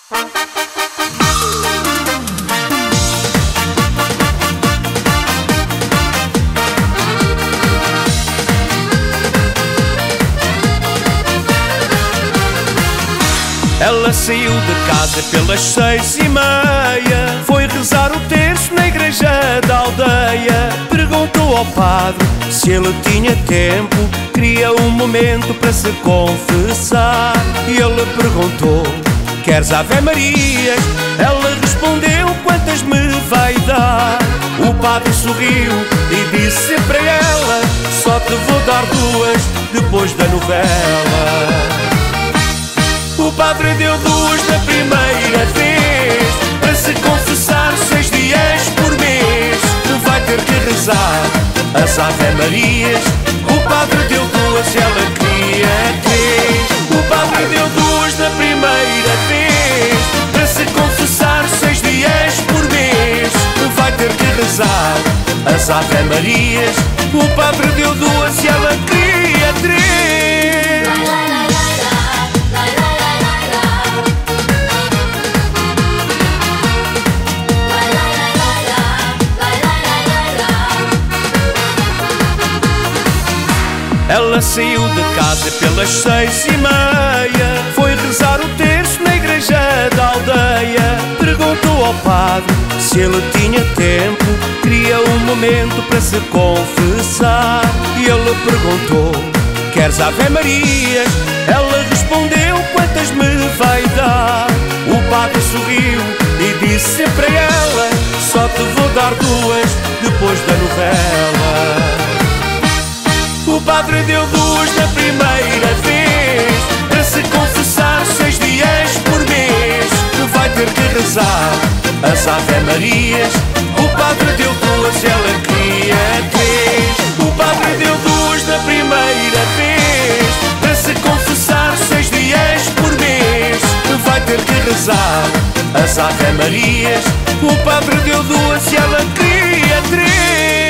Ela saiu de casa pelas 6h30, foi rezar o terço na igreja da aldeia. Perguntou ao padre se ele tinha tempo, queria um momento para se confessar. E ele perguntou: queres Ave Marias? Ela respondeu: quantas me vai dar? O padre sorriu e disse para ela: só te vou dar 2 depois da novela. O padre deu 2 da primeira vez, para se confessar 6 dias por mês. Vai ter que rezar as Ave Marias. O padre deu 2 e ela queria 3. O padre deu 2 da primeira vez, para se confessar 6 dias por mês. Vai ter que rezar as Ave Marias. O padre deu 2 e ela queria 3. Ela saiu de casa pelas 6h30, foi rezar o terço na igreja da aldeia. Perguntou ao padre se ele tinha tempo, queria um momento para se confessar. E ele perguntou: queres Ave Marias? Ela respondeu: quantas me vai dar? O padre sorriu e disse para ela: só te vou dar 2 depois da novela. O padre deu 2 da primeira vez, para se confessar 6 dias por mês. Vai ter que rezar as Ave Marias. O padre deu 2 e ela queria 3. O padre deu 2 da primeira vez, para se confessar 6 dias por mês. Vai ter que rezar as Ave Marias. O padre deu 2 e ela queria 3.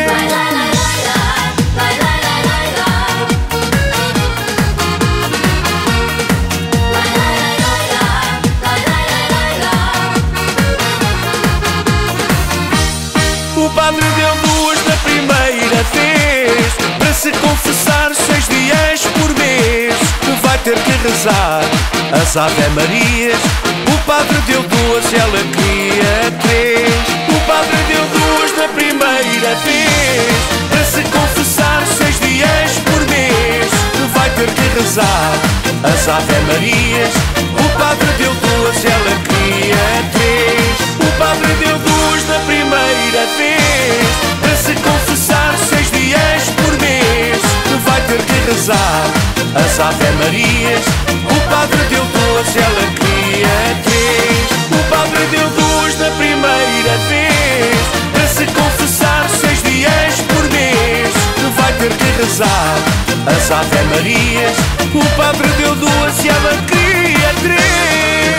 O padre deu 2 da primeira vez, para se confessar 6 dias por mês. Vai ter que rezar as Ave Marias. O padre deu 2 e ela queria 3. O padre deu 2 da primeira vez, para se confessar 6 dias por mês. Vai ter que rezar as Ave Marias. O padre deu 2 e ela queria 3. O padre deu 2 da primeira vez, para se confessar 6 dias por mês. Vai ter que rezar as Ave Marias. O padre deu 2 e ela queria 3. O padre deu 2 da primeira vez, para se confessar 6 dias por mês. Vai ter que rezar as Ave Marias. O padre deu 2 e ela queria 3.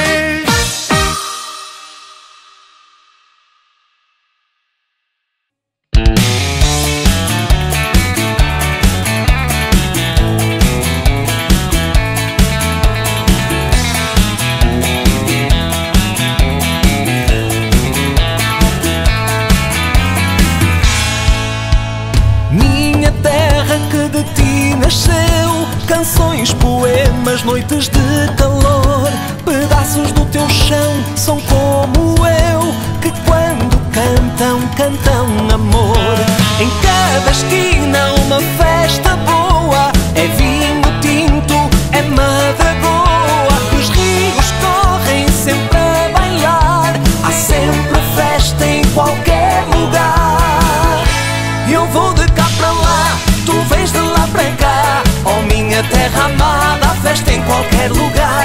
Canções, poemas, noites de calor, pedaços do teu chão são como eu, que quando cantam, cantam amor. Em cada esquina uma festa boa, é vinho tinto, é madragoa. Os rios correm sempre a bailar, há sempre festa em qualquer lugar. Eu vou de cá para lá, tu vens de lá para cá, oh minha terra amada, há festa em qualquer lugar.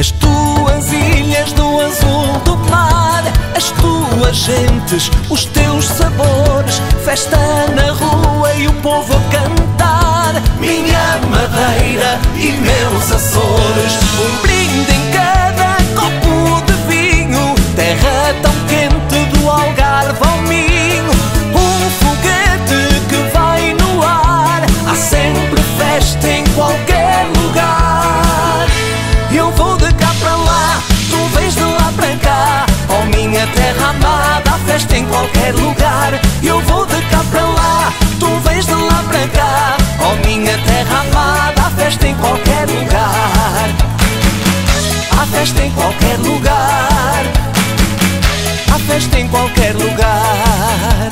as tuas ilhas do azul do mar, as tuas gentes, os teus sabores, festa na rua e o povo a cantar. Minha Madeira e meus Açores, um brinde em cada copo de vinho, terra tão quente do Algarve ao Minho, um foguete que vai no ar, há sempre festa em qualquer lugar. Eu vou de cá para lá, tu vens de lá para cá, oh minha terra amada, há festa em qualquer lugar. Eu vou de cá para lá, tu vens de lá para cá, oh minha terra amada, há festa em qualquer lugar. Há festa em qualquer lugar, há festa em qualquer lugar.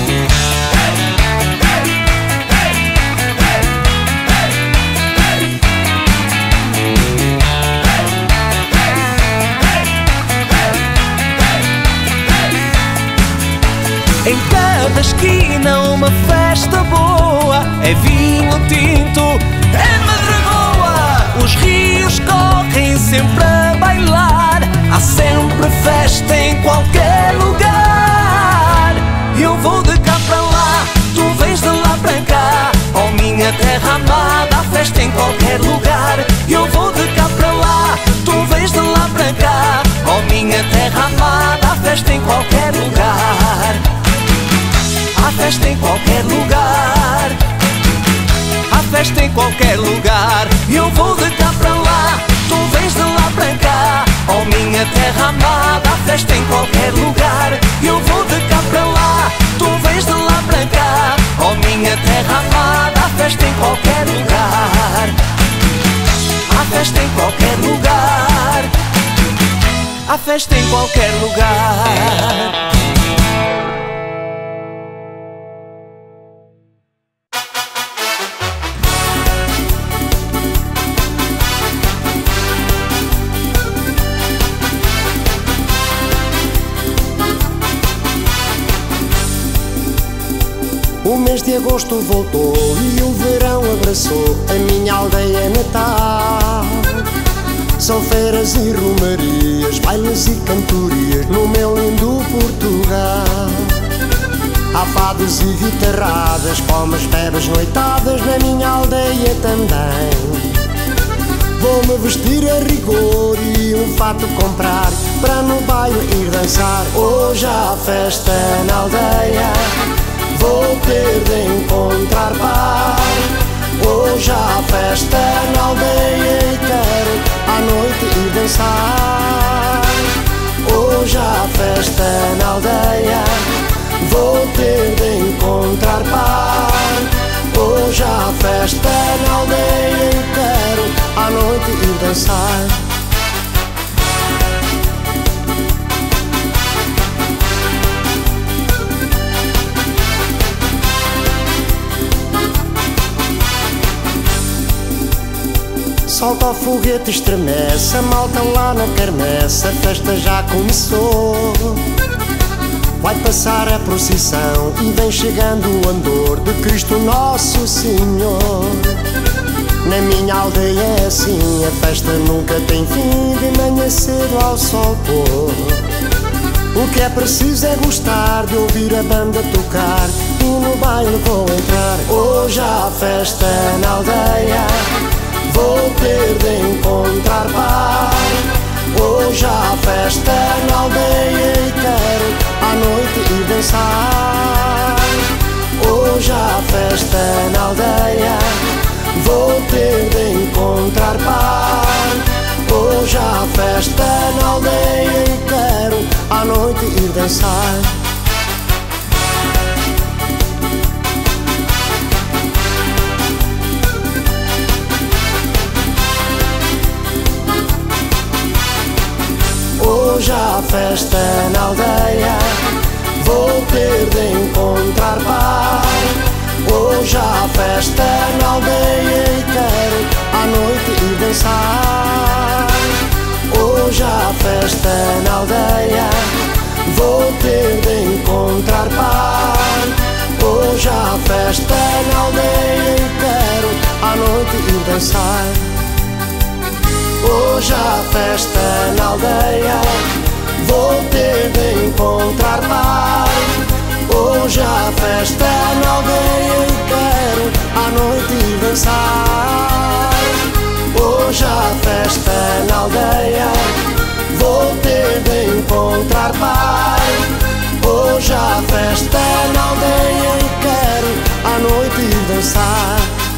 Em cada esquina uma festa boa, é vinho tinto, é madragoa, os rios correm sempre a bailar, há sempre festa em qualquer lugar. Eu vou de cá para lá, tu vens de lá para cá, oh minha terra amada, há festa em qualquer lugar. Eu vou de cá para lá, tu vens de lá para cá, oh minha terra amada, há festa em qualquer lugar. Há festa em qualquer lugar, há festa em qualquer lugar. Eu vou de cá para lá, tu vens de lá para cá, oh minha terra amada, há festa em qualquer lugar. Eu vou de cá para lá, tu vens de lá para cá, oh minha terra amada, há festa em qualquer lugar. Há festa em qualquer lugar, há festa em qualquer lugar. O mês de agosto voltou e o verão abraçou a minha aldeia natal. São feiras e romarias, bailes e cantorias no meu lindo Portugal. Há fados e guitarradas, pomas, bebes, noitadas na minha aldeia também. Vou-me vestir a rigor e um fato comprar para no baile ir dançar. Hoje há festa na aldeia, vou ter de encontrar par. Hoje há festa na aldeia e quero à noite ir dançar. Hoje há festa na aldeia, vou ter de encontrar par. Hoje há festa na aldeia e quero à noite ir dançar. Solta o foguete, estremece, a malta lá na quermesse, a festa já começou. Vai passar a procissão e vem chegando o andor de Cristo Nosso Senhor. Na minha aldeia é assim, a festa nunca tem fim, de manhã cedo ao sol pôr. O que é preciso é gostar de ouvir a banda tocar e no baile vou entrar. Hoje há festa na aldeia, vou ter de encontrar par. Hoje há festa na aldeia e quero à noite ir dançar. Hoje há festa na aldeia, vou ter de encontrar par. Hoje há festa na aldeia e quero à noite ir dançar. Hoje há festa na aldeia, vou ter de encontrar par. Hoje há festa na aldeia e quero à noite ir dançar. Hoje há festa na aldeia, vou ter de encontrar par. Hoje há festa na aldeia e quero à noite ir dançar. Hoje há festa na aldeia, vou ter de encontrar par. Hoje há festa na aldeia e quero à noite dançar. Hoje há festa na aldeia, vou ter de encontrar par. Hoje há festa na aldeia e quero à noite dançar.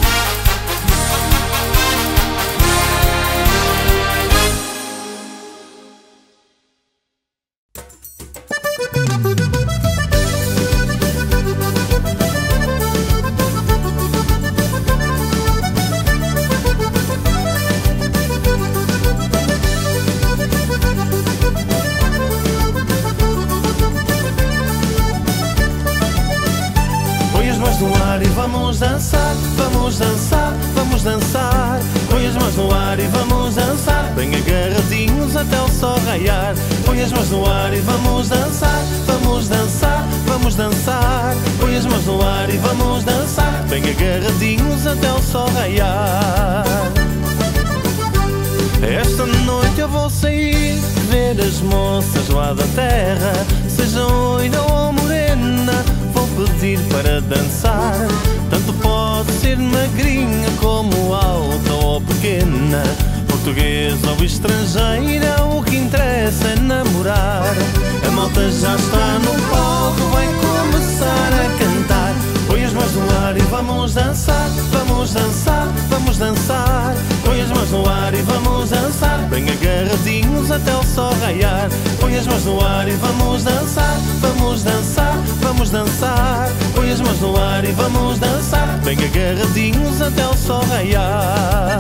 E vamos dançar, vamos dançar, vamos dançar. Põe as mãos no ar e vamos dançar, bem agarradinhos até o sol raiar. Põe as mãos no ar e vamos dançar, vamos dançar, vamos dançar. Põe as mãos no ar e vamos dançar, bem agarradinhos até o sol raiar. Esta noite eu vou sair, ver as moças lá da terra, seja loira ou morena, vou pedir para dançar. Tanto pode ser magrinha como alta ou pequena, portuguesa ou estrangeira, o que interessa é namorar. A malta já está no palco, vai começar a cantar. Põe as mãos no ar e vamos dançar, vamos dançar, vamos dançar. Põe as mãos no ar e vamos dançar, bem agarradinhos até o sol raiar. Põe as mãos no ar e vamos dançar, vamos dançar, vamos dançar. Põe as mãos no ar e vamos dançar, bem agarradinhos até o sol raiar.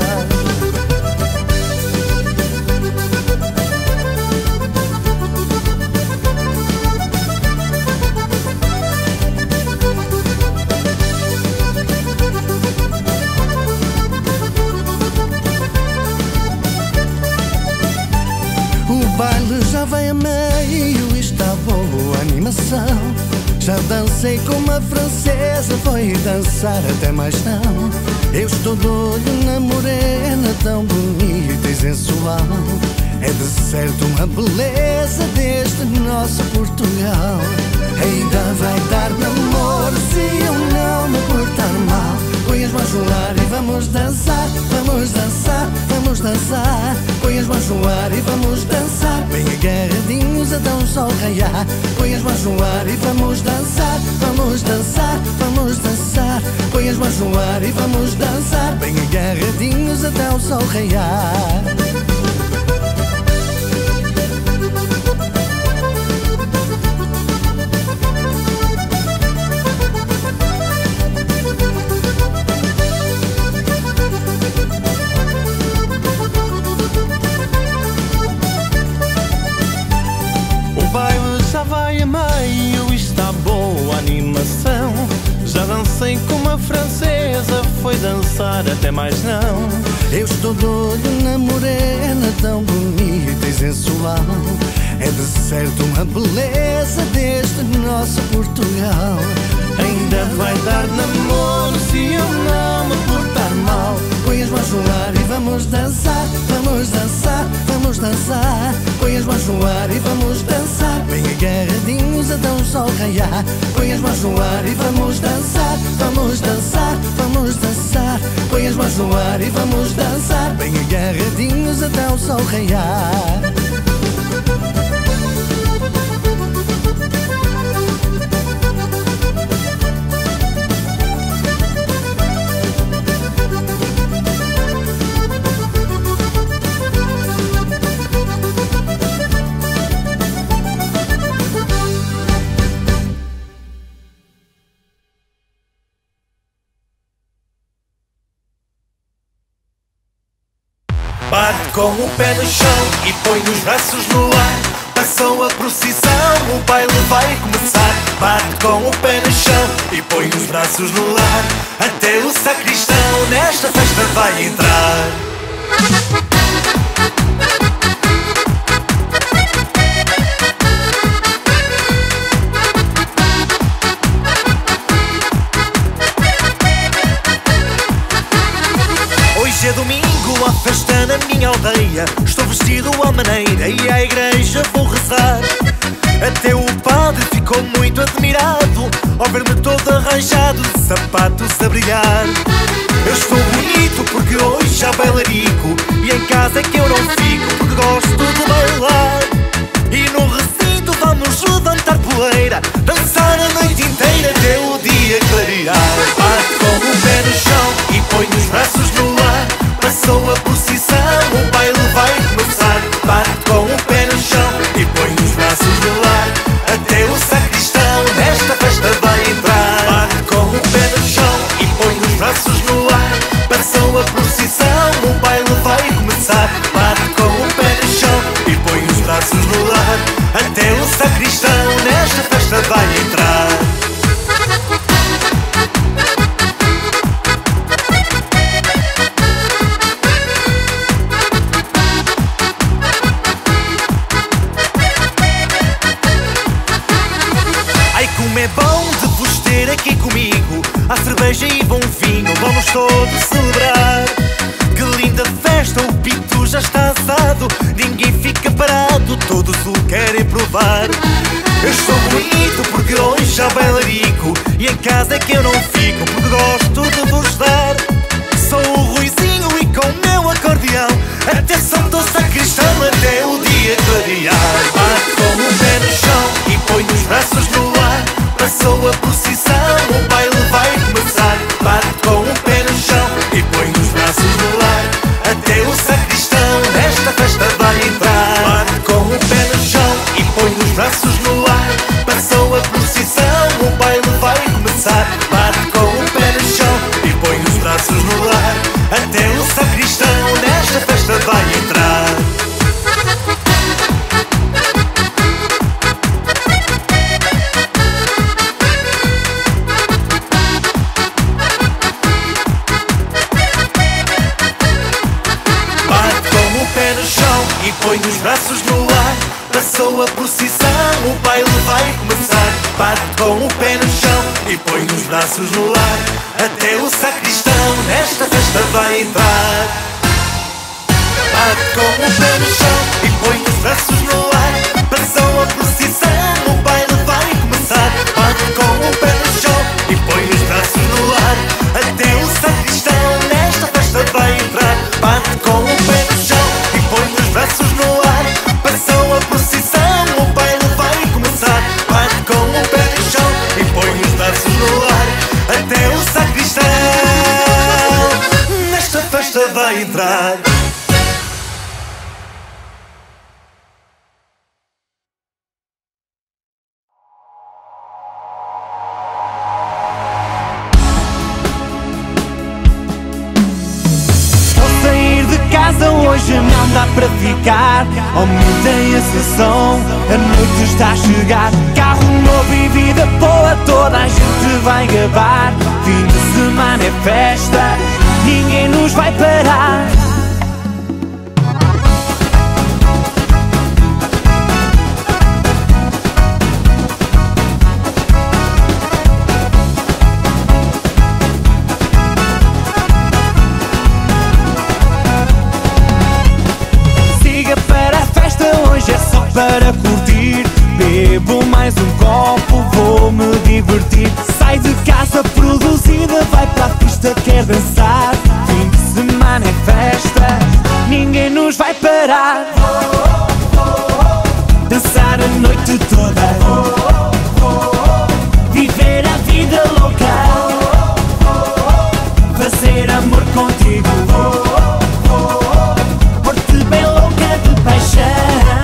O baile já vai a meio e está boa a animação. Já dancei com uma francesa, foi dançar até mais não. Eu estou doido na morena, tão bonita e sensual. É de certo uma beleza deste nosso Portugal. Ainda vai dar namoro se eu não me portar mal. Põe as mãos no ar e vamos dançar, vamos dançar, vamos dançar. Põe as mãos no ar e vamos dançar, bem agarradinhos até o sol raiar. Põe as mãos no ar e vamos dançar, vamos dançar, vamos dançar. Põe as mãos no ar e vamos dançar, bem agarradinhos até o sol raiar. Vai a meio e está boa a animação. Já dancei com uma francesa, foi dançar até mais não. Eu estou doido na morena, tão bonita e sensual. É de certo uma beleza deste nosso Portugal. Ainda vai dar namoro se eu não me portar mal. Põe as mãos no ar e vamos dançar, vamos dançar, vamos dançar. Põe as mãos no ar e vamos dançar, bem agarradinhos até o sol raiar. Põe as mãos no ar e vamos dançar, vamos dançar, vamos dançar. Põe as mãos no ar e vamos dançar, bem agarradinhos até o sol raiar. Bate com o pé no chão e põe os braços no ar. Passou a procissão, o baile vai começar. Bate com o pé no chão e põe os braços no ar. Até o sacristão nesta festa vai entrar. Hoje é domingo, há festa na minha aldeia. à maneira e à igreja vou rezar. Até o padre ficou muito admirado ao ver-me todo arranjado de sapatos a brilhar. Eu estou bonito porque hoje já bailarico, e em casa é que eu não fico porque gosto de bailar. E no recinto vamos levantar poeira, dançar a noite inteira até o dia clarear. Bate com o pé no chão e põe os braços no ar. Passou a procissão, o baile vai começar. Bate com o pé no chão e põe os braços no ar. Até o sacristão nesta festa vai entrar. Bate com o pé no chão e põe os braços no ar. Passou a procissão, o baile vai começar. Bate com o pé no chão e põe os braços no ar. Até o sacristão nesta festa vai entrar. É bom de vos ter aqui comigo. Há cerveja e bom vinho, vamos todos celebrar. Que linda festa, o pito já está assado. Ninguém fica parado, todos o querem provar. Eu estou bonito porque hoje já bailarico, e em casa é que eu não fico porque gosto de vos dar. Sou o Ruizinho e com o meu acordeão até São do Sacristão até o dia clarear. Bate com o pé no chão e põe os braços no ar. Passou a procissão, o baile vai começar. Bate com o pé no chão e põe os braços no ar. Até o sacristão nesta festa vai entrar. Bate com o pé no chão e põe os braços no ar. Passou a procissão, o baile vai começar. Bate com o pé no chão e põe os braços no ar. Até o sacristão nesta festa vai entrar. E põe os braços no ar. Passou a procissão, o baile vai começar. Bate com o pé no chão e põe os braços no ar. Até o sacristão nesta festa vai entrar. Bate com o pé no chão e põe os braços no ar. Passou a procissão, o baile vai começar. Bate com o pé no chão e põe os braços no ar. Até o sacristão nesta festa vai entrar. Bate com o pé no chão e põe os braços no ar. Passou a procissão, o baile vai começar. Bate com o pé no chão e põe os braços no ar. Até o sacristão nesta festa vai entrar. Hoje não dá para ficar, aumentem a sessão, a noite está a chegar. Carro novo e vida boa, toda a gente vai gabar. Fim de semana é festa, ninguém nos vai parar. Para curtir, bebo mais um copo, vou me divertir. Sai de casa produzida, vai para a pista, quer dançar. Fim de semana é festa, ninguém nos vai parar. Dançar a noite toda, viver a vida louca, fazer amor contigo, pôr-te bem louca de paixão.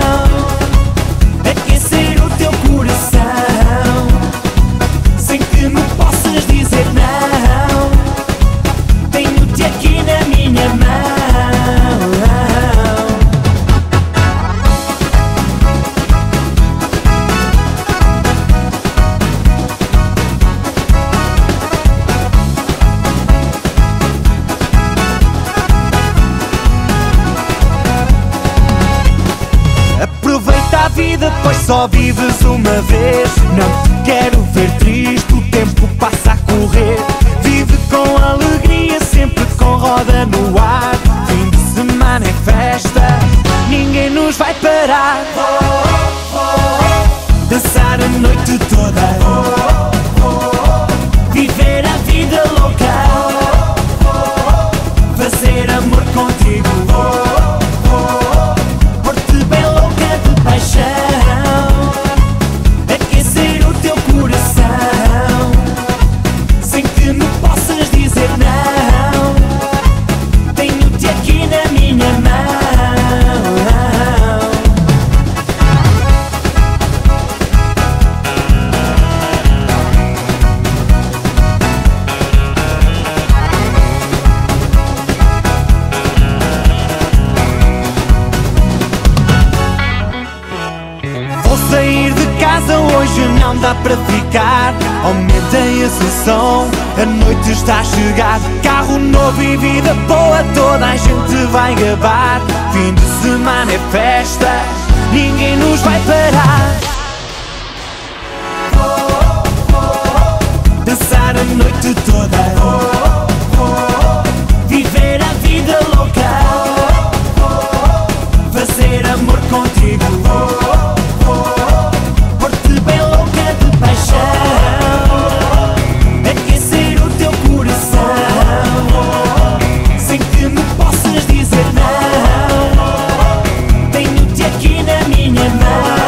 Sem que me possas dizer não, tenho-te aqui na minha mão. Aproveita a vida, pois só vives uma vez. Não te quero ver triste, o tempo passa a correr. Vive com alegria, sempre com roda no ar. Fim de semana é festa, ninguém nos vai parar. Dançar a noite toda, viver a vida louca, fazer amor contigo, pôr-te bem louca de paixão, aquecer o teu coração, sem que me possas dizer não. Tenho-te aqui na minha mão. Sair de casa hoje não dá para ficar. Aumentem esse som, a noite está a chegar. Carro novo e vida boa, toda a gente vai gabar. Fim de semana é festa, ninguém nos vai parar. Dançar a noite toda, viver a vida louca, fazer amor contigo, pôr-te bem louca de paixão, aquecer o teu coração, sem que me possas dizer não. Tenho-te aqui na minha mão.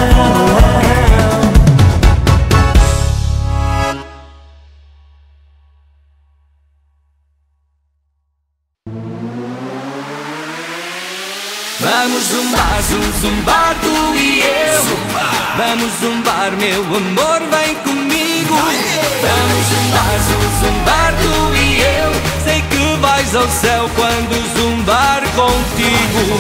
Vamos zumbar, zumbar tu e eu. Vamos zumbar, meu amor, vem comigo. Vamos zumbar, zumbar tu e eu. Sei que vais ao céu quando zumbar contigo.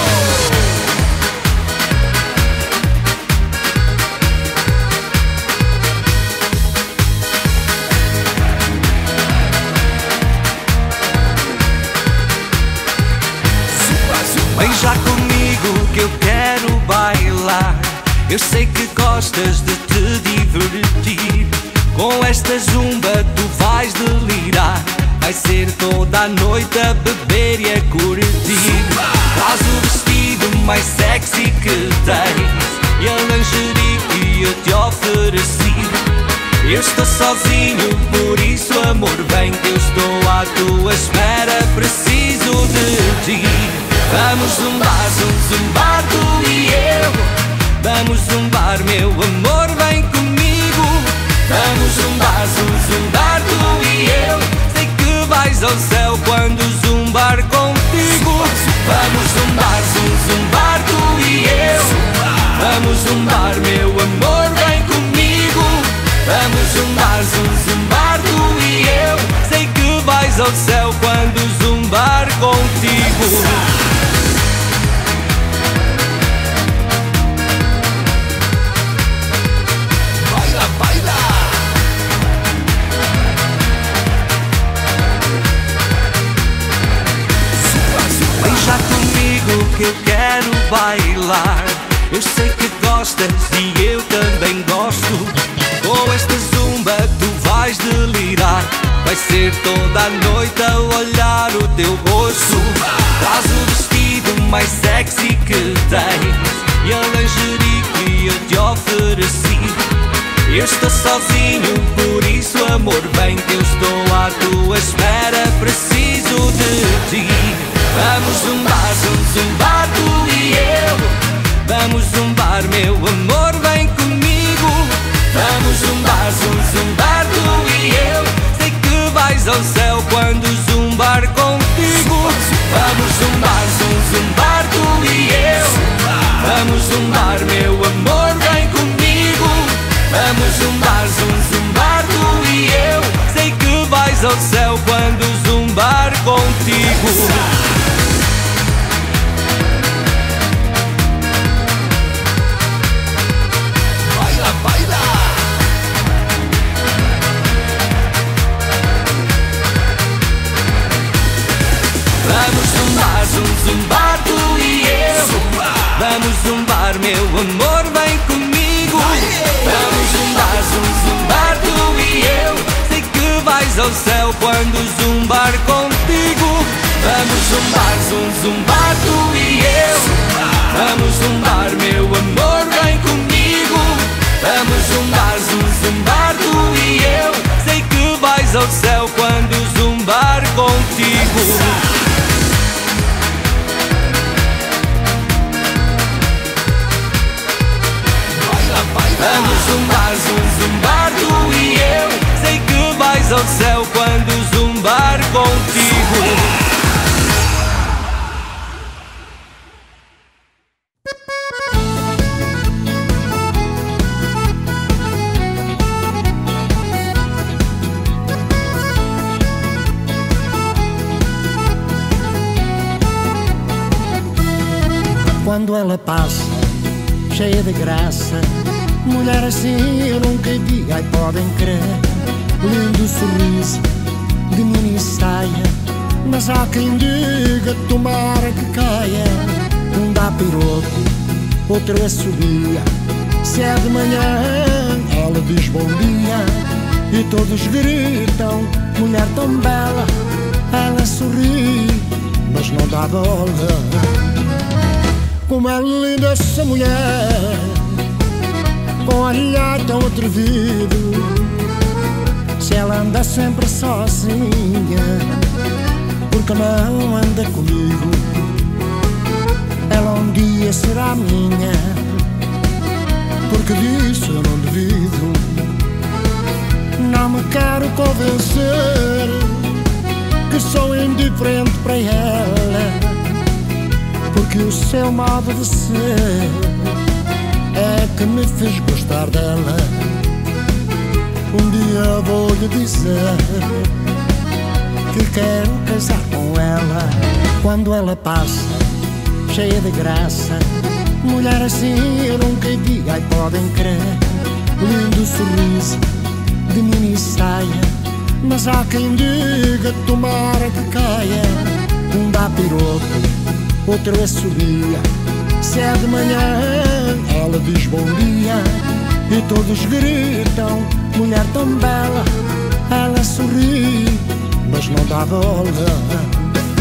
Vem já comigo que eu quero bailar. Eu sei que gostas de te divertir. Com esta zumba tu vais delirar. Vai ser toda a noite a beber e a curtir. Traz o vestido mais sexy que tens e a lingerie que eu te ofereci. Eu estou sozinho, por isso amor vem que eu estou à tua espera. Preciso de ti. Vamos zumbar, zumbar tu e eu. Vamos zumbar, meu amor, vem comigo. Vamos zumbar, zumbar tu e eu. Sei que vais ao céu quando zumbar contigo. Vamos zumbar, zumbar tu e eu. Vamos zumbar, meu amor, vem comigo. Vamos zumbar, zumbar tu e eu. Sei que vais ao céu quando zumbar contigo. Que eu quero bailar. Eu sei que gostas e eu também gosto. Com esta zumba tu vais delirar. Vai ser toda a noite a olhar o teu rosto. Traz o vestido mais sexy que tens e a lingerie que eu te ofereci. Eu estou sozinho, por isso amor vem que eu estou à tua espera. Preciso de ti. Vamos zumbar, zumbar tu e eu. Vamos zumbar, meu amor, vem comigo. Vamos zumbar, zumbar tu e eu. Sei que vais ao céu quando zumbar contigo. Vamos zumbar, zumbar tu e eu. Vamos zumbar, meu amor, vem comigo. Vamos zumbar, zumbar tu e eu. Sei que vais ao céu quando zumbar contigo. Vamos zumbar, zumbar tu e eu. Vamos zumbar, meu amor, vem comigo. Vamos zumbar, zumbar tu e eu. Sei que vais ao céu quando zumbar contigo. Vamos zumbar, zumbar tu e eu. Vamos zumbar, meu amor, vem comigo. Vamos zumbar, zumbar, tu e eu. Sei que vais ao céu quando zumbar contigo. Vamos zumbar, zumbar, tu e eu. Sei que vais ao céu quando zumbar contigo. Quando ela passa, cheia de graça, mulher assim eu nunca vi, ai podem crer. Lindo sorriso de mini saia, mas há quem diga tomara que caia. Um dá piroco, outro é subia. Se é de manhã, ela diz bom dia e todos gritam, mulher tão bela. Ela sorri, mas não dá bola. Como é linda essa mulher, com olhar tão atrevido. Se ela anda sempre sozinha, porque não anda comigo? Ela um dia será minha, porque disso eu não duvido. Não me quero convencer que sou indiferente para ela, porque o seu modo de ser é que me fez gostar dela. Um dia vou-lhe dizer que quero casar com ela. Quando ela passa, cheia de graça, mulher assim eu nunca vi, ai podem crer. Lindo sorriso de mini saia, mas há quem diga tomara que caia. Um dá piroco, outro é subia. Se é de manhã, ela diz bom dia e todos gritam, mulher tão bela. Ela sorri, mas não dá bola.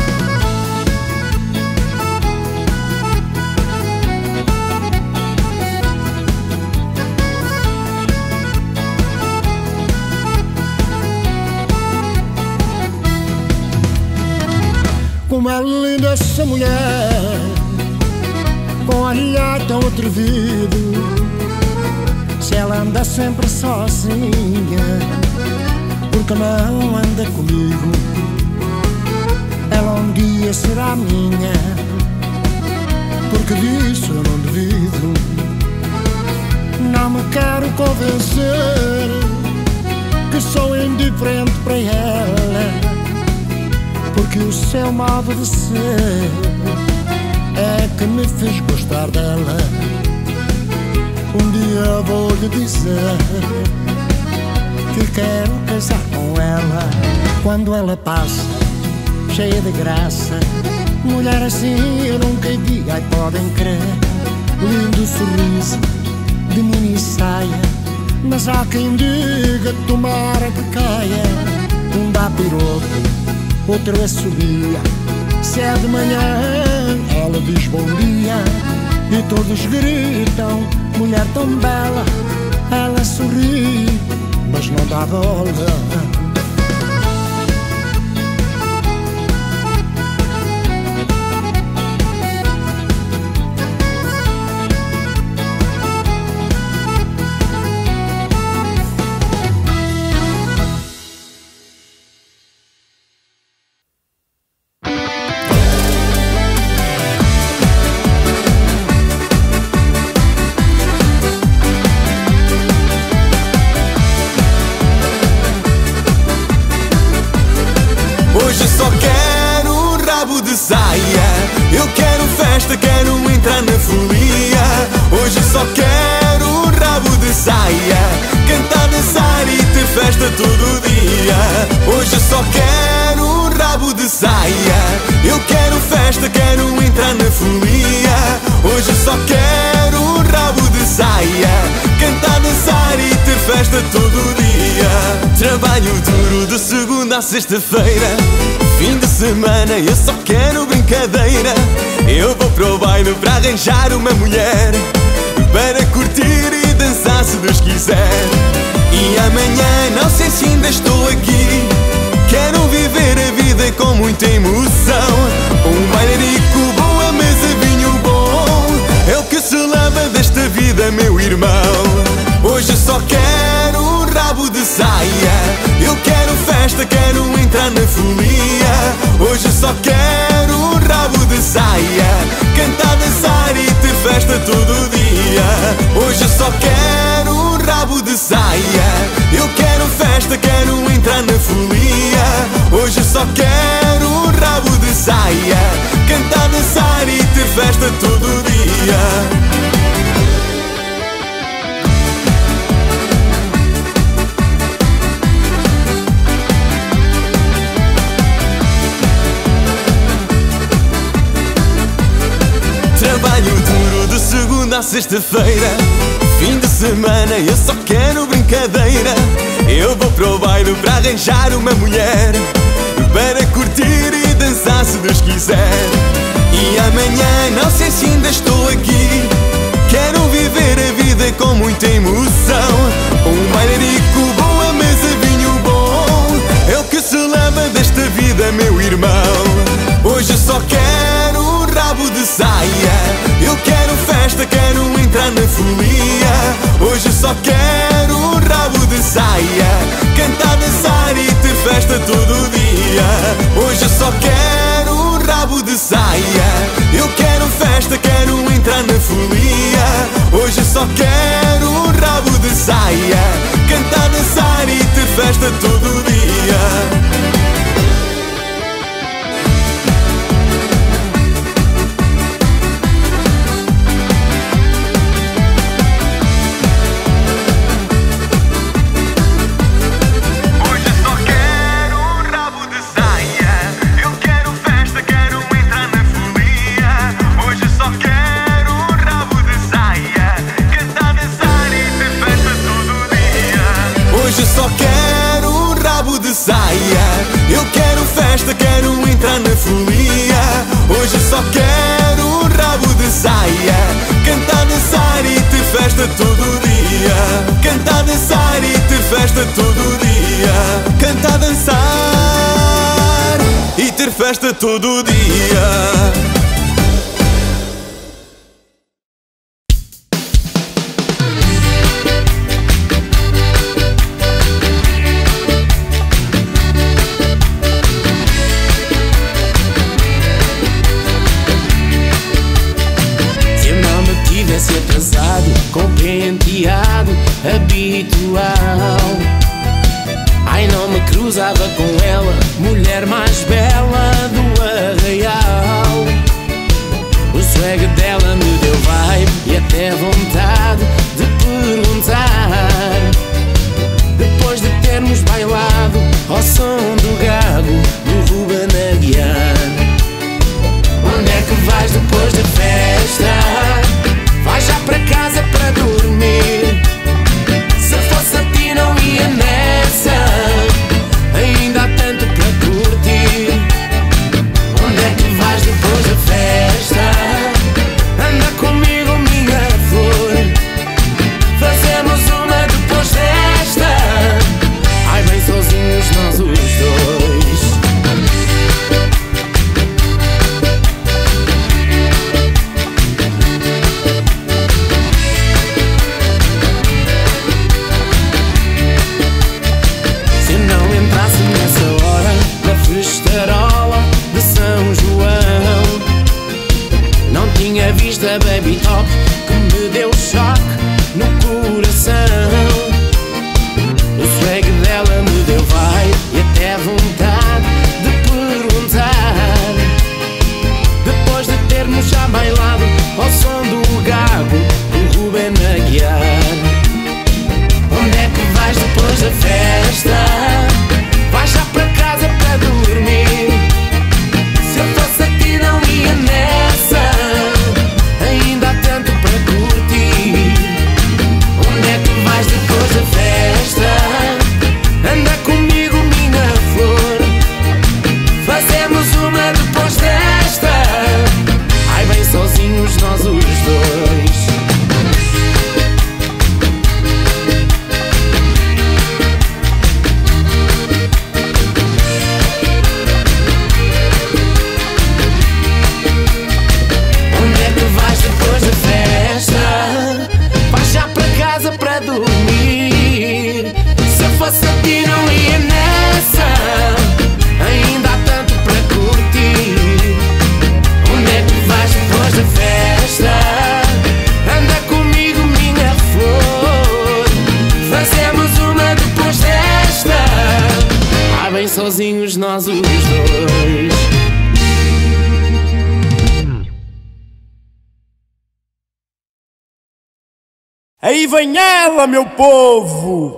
Como é linda essa mulher, com olhar tão atrevido. Se ela anda sempre sozinha, porque não anda comigo? Ela um dia será minha, porque disso eu não duvido. Não me quero convencer que sou indiferente para ela, porque o seu modo de ser é que me fez gostar dela. Um dia vou-lhe dizer que quero casar com ela. Quando ela passa, cheia de graça, mulher assim eu nunca vi, ai podem crer. Lindo sorriso de mini saia, mas há quem diga tomara que caia. Um dá piroco, outro é subia. Se é de manhã, ela diz bom dia e todos gritam, mulher tão bela. Ela sorri, mas não dá bola. Hoje só quero um rabo de saia, eu quero festa, quero entrar na folia. Hoje só quero um rabo de saia, cantar, dançar e ter festa todo dia. Hoje só quero um rabo de saia, eu quero festa, quero entrar na folia. Hoje só quero um rabo de saia, cantar, dançar e ter festa todo dia. Trabalho duro de segunda a sexta-feira, fim de semana eu só quero brincadeira. Eu vou para o baile para arranjar uma mulher, para curtir e dançar se Deus quiser. E amanhã não sei se ainda estou aqui, quero viver a vida com muita emoção. Um bailarico, boa mesa, vinho bom, é o que se leva desta vida, meu irmão. Hoje só quero um rabo de saia, eu quero festa, quero entrar na folia. Hoje só quero um rabo de saia, cantar, dançar e ter festa todo dia. Hoje só quero um rabo de saia, eu quero festa, quero entrar na folia. Hoje só quero um rabo de saia, cantar, dançar e ter festa todo dia. Trabalho duro de segunda a sexta-feira, fim de semana eu só quero brincadeira. Eu vou para o baile para arranjar uma mulher, para curtir e dançar se Deus quiser. E amanhã não sei se ainda estou aqui, quero viver a vida com muita emoção. Um bailarico, boa mesa, vinho bom, é o que se leva desta vida, meu irmão. Hoje só quero um rabo de saia, eu quero festa, quero entrar na folia. Hoje só quero um rabo de saia, cantar, dançar e ter festa todo dia. Hoje só quero um rabo de saia, eu quero festa, quero entrar na folia. Hoje só quero um rabo de saia, cantar, dançar e ter festa todo dia. Só quero um rabo de saia, eu quero festa, quero entrar na folia. Hoje só quero um rabo de saia, cantar, dançar e ter festa todo dia. Cantar, dançar e ter festa todo dia. Cantar, dançar e ter festa todo dia. Com penteado habitual, ai, não me cruzava com ela, mulher mais bela do arraial. O swag dela me deu vibe e até vontade de perguntar, depois de termos bailado ao som do gago do Ruben Aguiar: onde é que vais depois da festa? Vai já para casa para dormir. Se fosse a ti não ia nessa, ainda há tanto para curtir. Onde é que vais depois da festa? Anda comigo, minha flor, fazemos uma depois desta. Ai, bem sozinhos nós os dois. De São João, não tinha visto a baby top que me deu choque no coração. O swag dela me deu vibe e até vontade de perguntar, depois de termos já bailado ao som do gago do Ruben Aguiar: onde é que vais depois da festa? Vais já para casa para dormir. Se eu fosse a ti não ia nessa, ainda há tanto para curtir. Onde é que vais depois somos nós os dois. Aí vem ela, meu povo!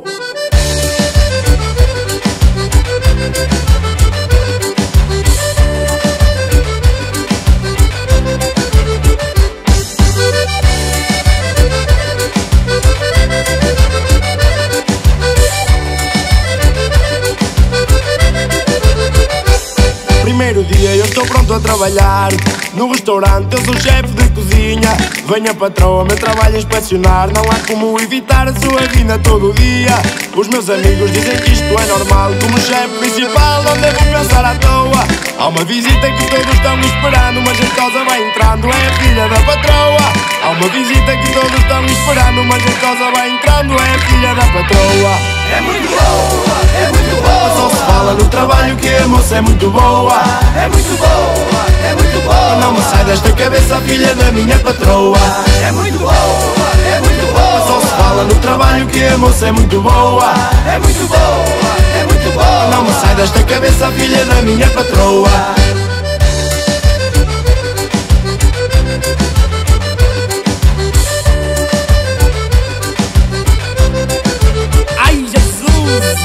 Primeiro dia eu estou pronto a trabalhar no restaurante, eu sou chefe de cozinha. Venha patroa, meu trabalho é inspecionar. Não há como evitar a sua vinda todo dia. Os meus amigos dizem que isto é normal. Como chefe principal não devo pensar à toa. Há uma visita que todos estão esperando. Uma jeitosa vai entrando, é a filha da patroa. Há uma visita que todos estão esperando. Uma jeitosa vai entrando, é a filha da patroa. É muito boa, é muito boa. Só se fala no trabalho que a moça é muito boa. É muito boa, é muito boa. Não me sai desta cabeça a filha da minha patroa. É muito boa, é muito boa. Só se fala no trabalho que a moça é muito boa. É muito boa, é muito boa. Não me sai desta cabeça a filha da minha patroa. Ai, Jesus!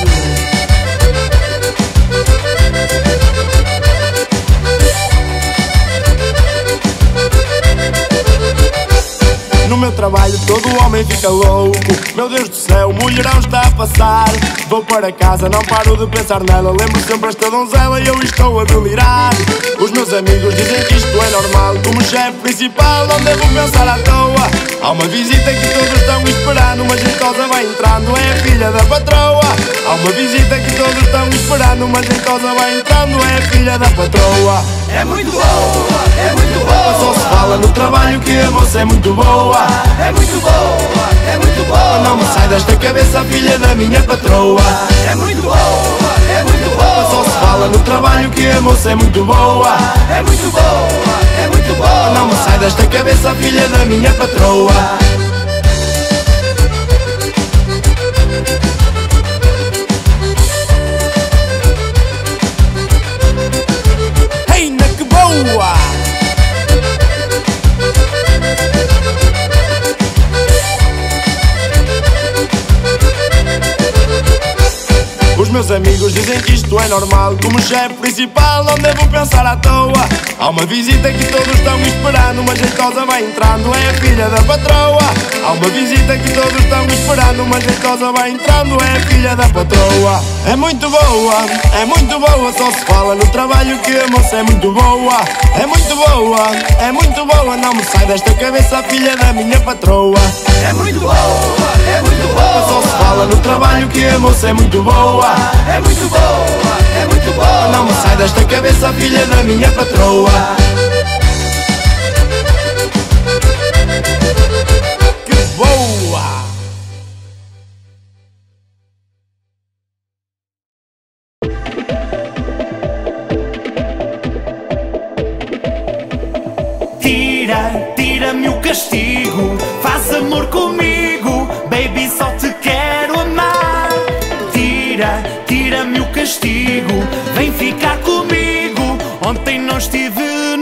No meu trabalho todo homem fica louco. Meu Deus do céu, o mulherão está a passar. Vou para casa, não paro de pensar nela. Lembro sempre esta donzela e eu estou a delirar. Os meus amigos dizem que isto é normal. Como chefe principal não devo pensar à toa. Há uma visita que todos estão esperando. Uma jeitosa vai entrando, é a filha da patroa. Há uma visita que todos estão esperando. Uma jeitosa vai entrando, é a filha da patroa. É muito boa, é muito boa. Só se fala no trabalho que a moça é muito boa. É muito boa, é muito boa. Não me sai desta cabeça a filha da minha patroa. É muito boa, é muito boa. Só se fala no trabalho que a moça é muito boa. É muito boa, é muito boa. Não me sai desta cabeça a filha da minha patroa. Eina, que boa! Os meus amigos dizem que isto é normal. Como chefe principal não devo pensar à toa. Há uma visita que todos estão esperando. Uma jeitosa vai entrando, é a filha da patroa. Há uma visita que todos estão esperando. Uma jeitosa vai entrando, é a filha da patroa. É muito boa, é muito boa. Só se fala no trabalho que a moça é muito boa. É muito boa, é muito boa. Não me sai desta cabeça a filha da minha patroa. É muito boa, é muito boa. Só se fala no trabalho que a moça é muito boa. É muito boa, é muito boa. Não me sai desta cabeça a filha da minha patroa. Que boa! Tira-me o castigo. Faz amor comigo, baby, só te quero amar. Tira-me o castigo. Vem ficar comigo. Ontem não estive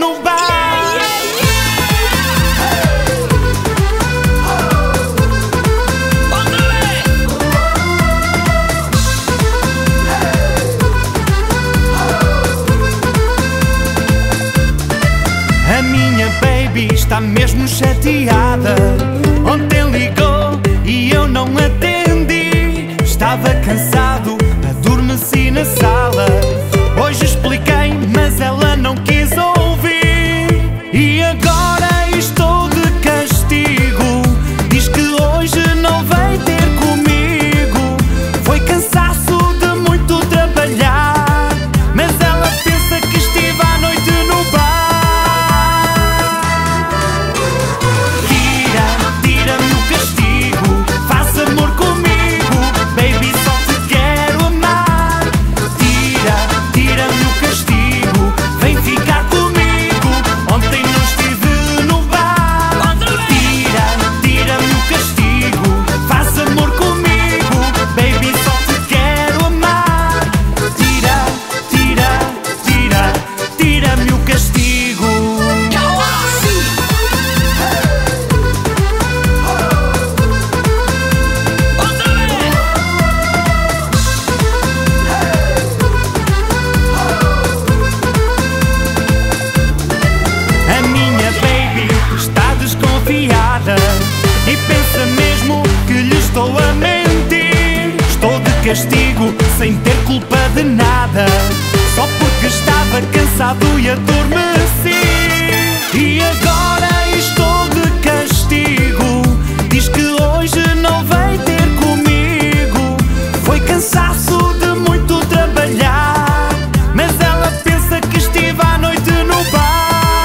castigo sem ter culpa de nada, só porque estava cansado e adormeci. E agora estou de castigo, diz que hoje não vai ter comigo. Foi cansaço de muito trabalhar, mas ela pensa que estive à noite no bar.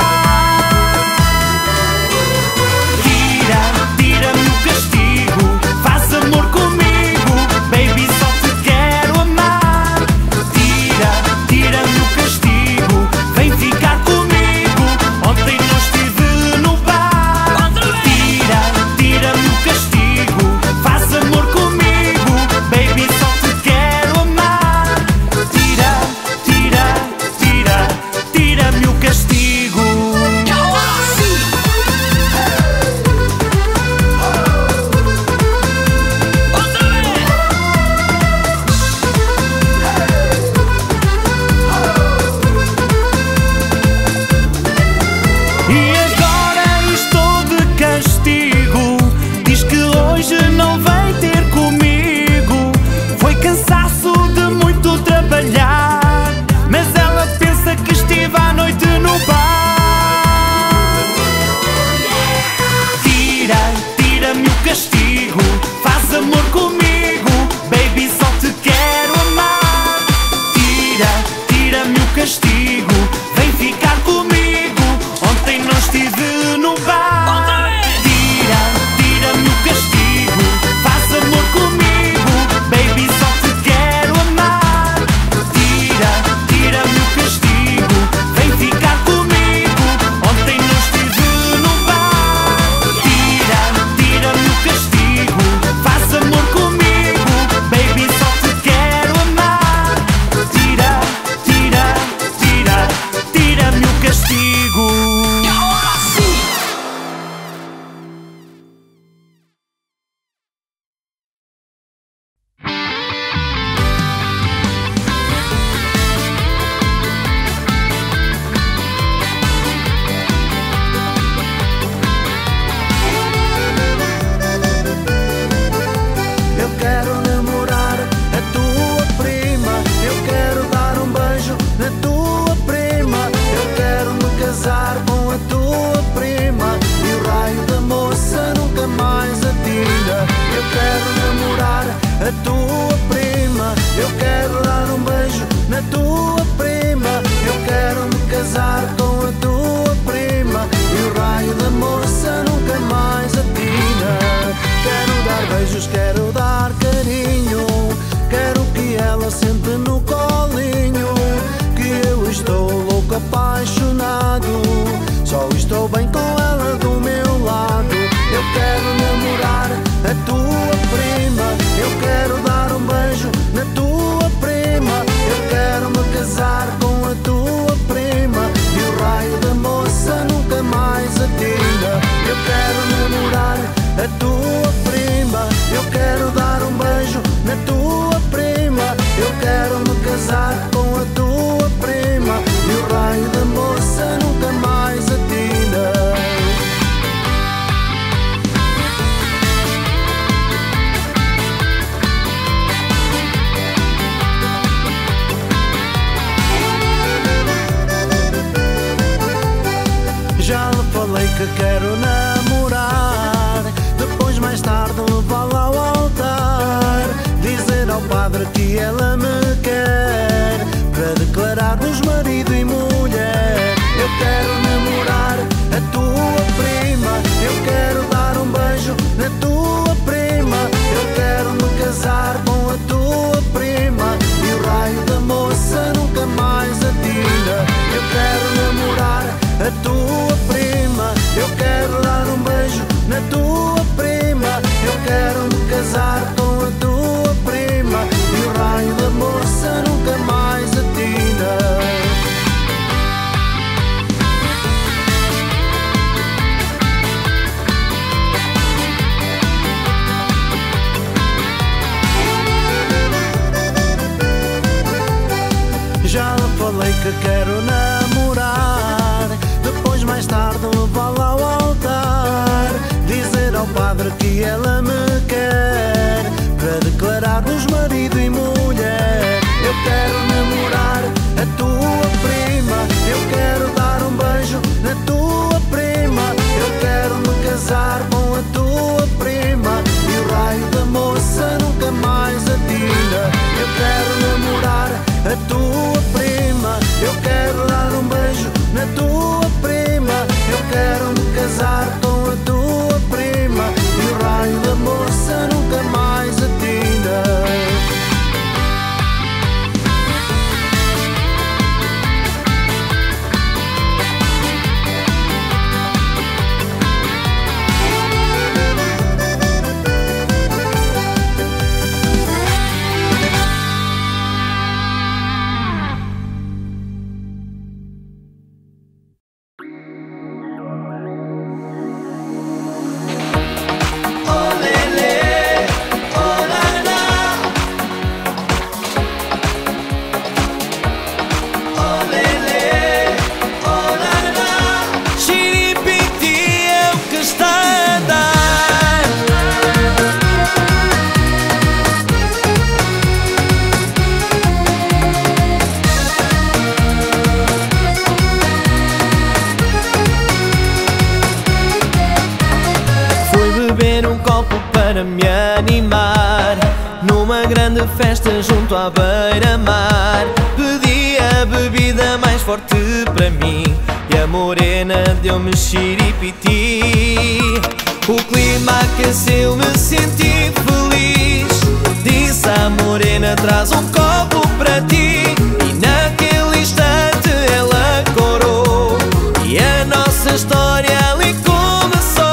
Tira-me o castigo, faz amor comigo, baby, só te quero amar. Tira-me o castigo, vem ficar comigo, ontem não estive no bar. Tira-me o castigo, faz amor comigo, baby, só te quero amar. Tira-me o castigo. E agora estou de castigo, diz que hoje não vai ter comigo. Foi cansaço de muito trabalhar, mas ela pensa que estive à noite no bar. Tira-me o castigo, faz amor comigo, baby, só te quero amar. Tira-me o castigo, vem ficar comigo, ontem não estive no bar. Tira-me o castigo, faz amor comigo, baby, só te quero amar. Tira-me o castigo, vem ficar comigo, ontem não estive no bar. Tira-me o castigo, faz amor comigo, baby, só te quero amar. Tira-me o castigo. Eu quero namorar a tua prima, eu quero dar um beijo na tua prima, eu quero me casar com a tua prima e o raio da moça nunca mais atina. Eu quero namorar a tua prima, eu quero dar um beijo na tua prima, eu quero me casar com a tua prima e o raio da moça nunca mais atina. Quero dar beijos, quero dar carinho, quero que ela sente no colinho, que eu estou louco, apaixonado, só estou bem com ela do meu lado. Eu quero namorar a tua prima, eu quero dar um beijo na tua prima, eu quero me casar com a tua prima e o raio da moça nunca mais atina. Eu quero namorar a tua prima, eu quero dar um beijo na tua prima, eu quero me casar com a tua prima e o raio da moça nunca mais atina. Já lhe falei que quero namorar, depois mais tarde levá-la ao altar, dizer ao padre que ela me quer, para declarar-nos marido e mulher. Eu quero namorar a tua prima, eu quero dar um beijo na tua prima, eu quero me casar com a tua prima e o raio da moça nunca mais atina. Eu quero namorar a tua prima, eu quero dar um beijo na tua prima, eu quero me casar com a tua prima e o raio da moça nunca mais atina. Já lhe falei que quero namorar, depois mais tarde levá-la ao altar, dizer ao padre que ela me quer, para declarar-nos marido e mulher. Eu quero namorar a tua prima, eu quero dar um beijo na tua prima, eu quero me casar com a tua prima e o raio da moça nunca mais atina. Eu quero namorar a tua prima, eu quero dar um beijo na tua prima, eu quero me casar com a tua prima e o raio da moça nunca mais atina. Para me animar numa grande festa junto à beira-mar, pedi a bebida mais forte para mim e a morena deu-me xiripiti. O clima aqueceu, me senti feliz. Disse à morena: traz um copo para ti. E naquele instante ela corou e a nossa história ali começou.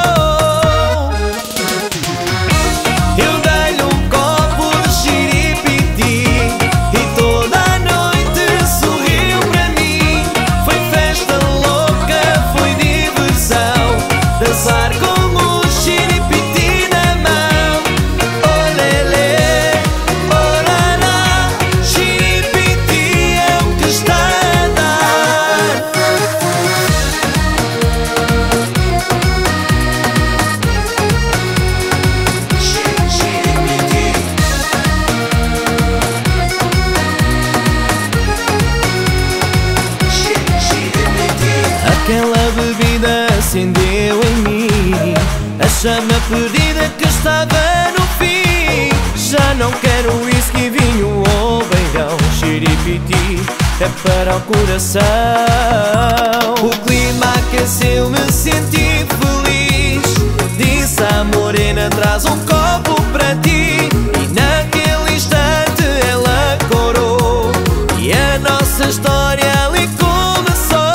Aquela bebida acendeu em mim a chama perdida que estava no fim. Já não quero whisky, vinho ou beirão, xiripiti é para o coração. O clima aqueceu, me senti feliz. Disse à morena: traz um copo para ti. E naquele instante ela corou e a nossa história ali começou.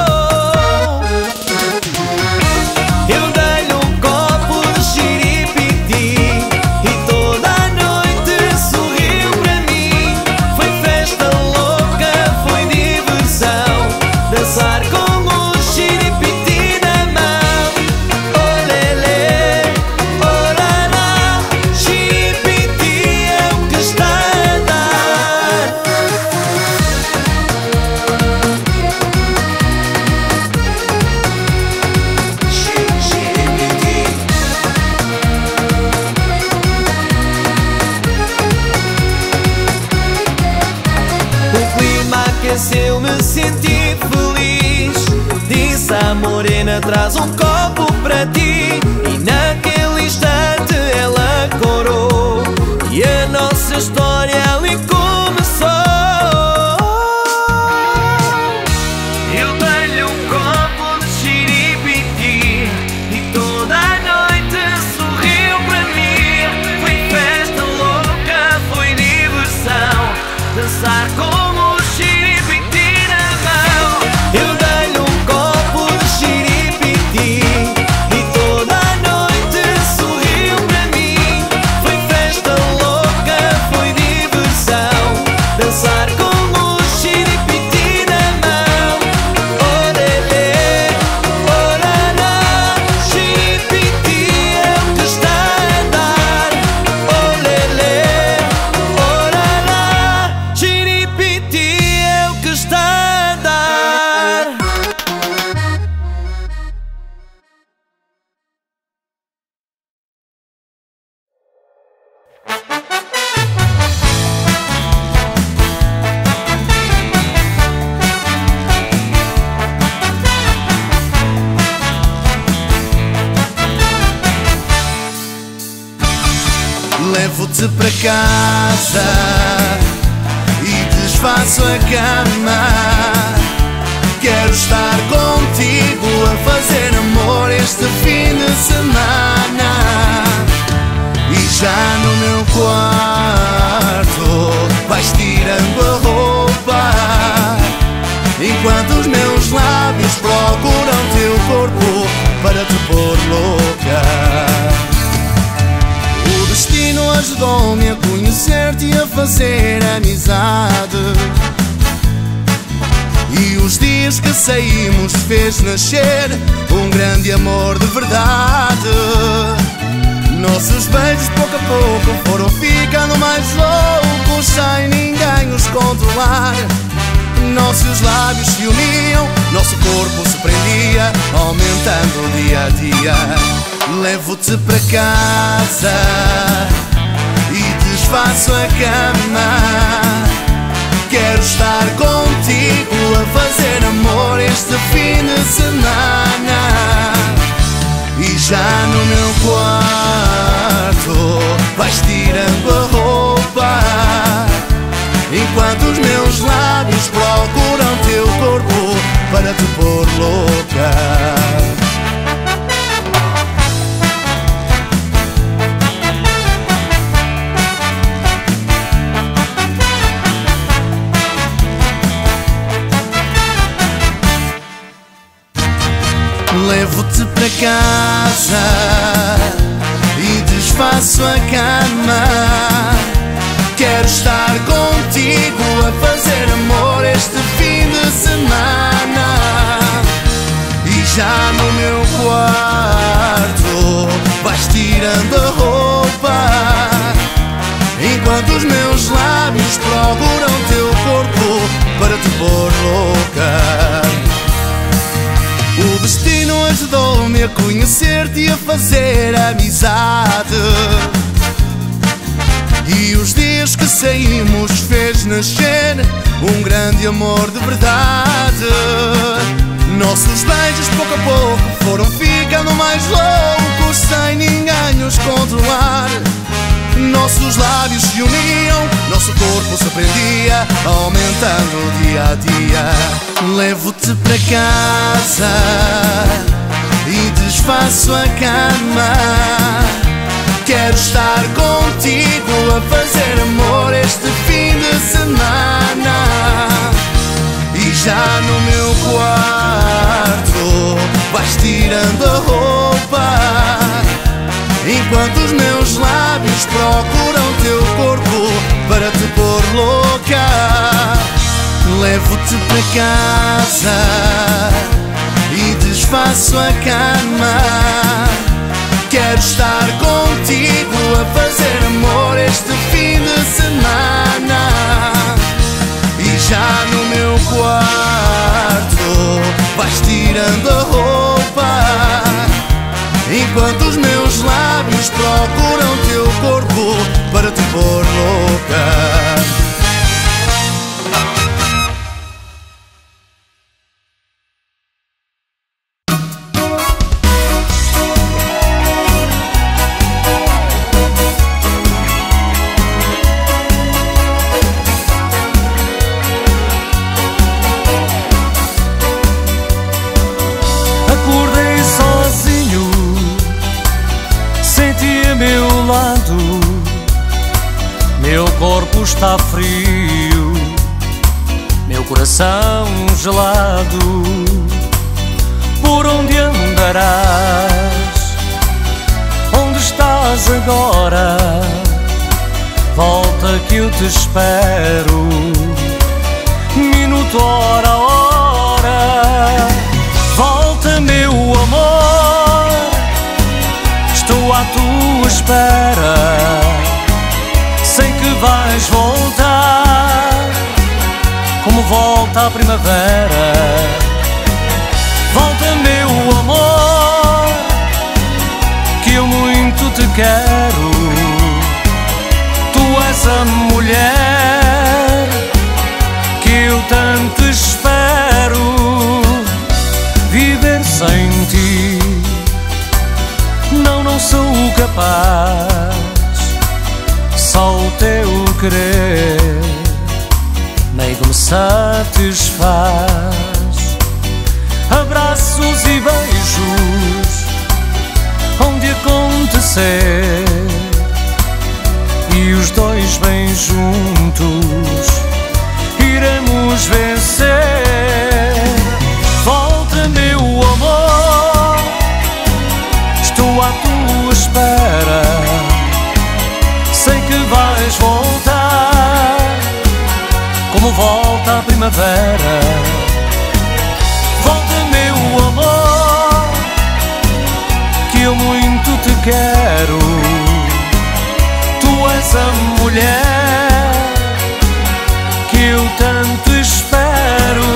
Eu me senti feliz. Disse à morena: traz um copo para ti. E naquele instante ela corou e a nossa história ali começou. Eu dei-lhe um copo de xiripiti e toda a noite sorriu para mim. Foi festa louca, foi diversão, dançar com eu dei-lhe um copo de xiripiti e levo-te para casa e desfaço a cama. Quero estar contigo a fazer amor este fim de semana. E já no meu quarto vais tirando a roupa, enquanto os meus lábios procuram teu corpo para te pôr louca. O destino ajudou-me a conhecer-te e a fazer amizade, e os dias que saímos fez nascer um grande amor de verdade. Nossos beijos pouco a pouco foram ficando mais loucos, sem ninguém os controlar. Nossos lábios se uniam, nosso corpo se prendia, aumentando dia a dia. Levo-te para casa e desfaço a cama. Quero estar contigo a fazer amor este fim de semana. E já no meu quarto vais tirando a roupa, enquanto os meus lábios procuram teu corpo para te pôr louca. Levo-te para casa e desfaço a cama. Quero estar contigo a fazer amor este fim de semana. E já no meu quarto vais tirando a roupa, enquanto os meus lábios procuram teu corpo para te pôr louca. O destino ajudou-me a conhecer-te e a fazer amizade, e os dias que saímos fez nascer um grande amor de verdade. Nossos beijos pouco a pouco foram ficando mais loucos, sem ninguém os controlar. Nossos lábios se uniam, nosso corpo se prendia, aumentando dia a dia. Levo-te para casa e desfaço a cama. Quero estar contigo a fazer amor este fim de semana. E já no meu quarto vais tirando a roupa, enquanto os meus lábios procuram teu corpo para te pôr louca. Levo-te para casa e desfaço a cama. Quero estar contigo a fazer amor este fim de semana. E já no meu quarto vais tirando a roupa, enquanto os meus lábios procuram teu corpo para te pôr louca. Acordei sozinho, senti a meu lado, meu corpo está frio, meu coração gelado. Por onde andarás? Onde estás agora? Volta que eu te espero, minuto, hora a hora. Volta, meu amor, estou à tua espera. Sei que vais voltar, como volta a primavera. Volta, meu amor, que eu muito te quero. Tu és a mulher que eu tanto espero. Viver sem ti não sou capaz. satisfaz. Abraços e beijos hão de acontecer, e os dois bem juntos iremos vencer. Volta, meu amor, estou à tua espera. Sei que vais voltar, como volta a primavera. Volta, meu amor, que eu muito te quero. Tu és a mulher que eu tanto espero.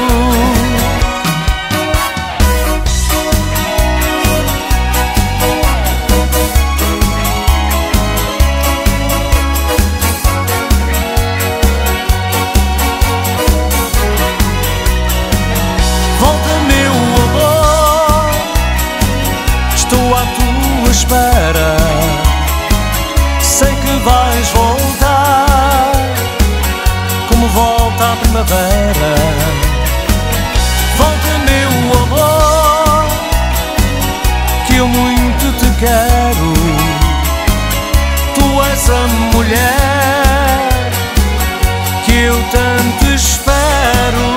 Volta, meu amor, estou à tua espera. Sei que vais voltar, como volta a primavera. Volta, meu amor, que eu muito te quero. Tu és a mulher que eu tanto espero.